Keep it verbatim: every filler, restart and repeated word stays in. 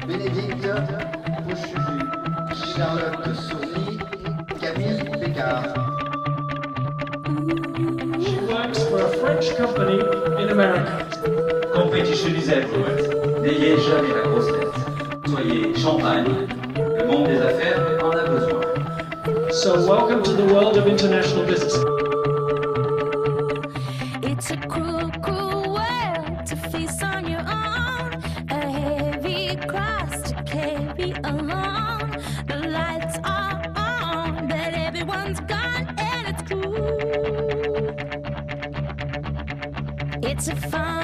Bénédicte Pochudu, Charlotte Sourny, Camille Pécard. She works for a French company in America. Competition is everywhere. N'ayez jamais la grosse tête. Soyez champagne. Le monde des affaires en a besoin. So welcome to the world of international business. It's a cruel, cruel world to face on your own. A heavy cross to carry alone. The lights are on, but everyone's gone and it's cruel. It's a fun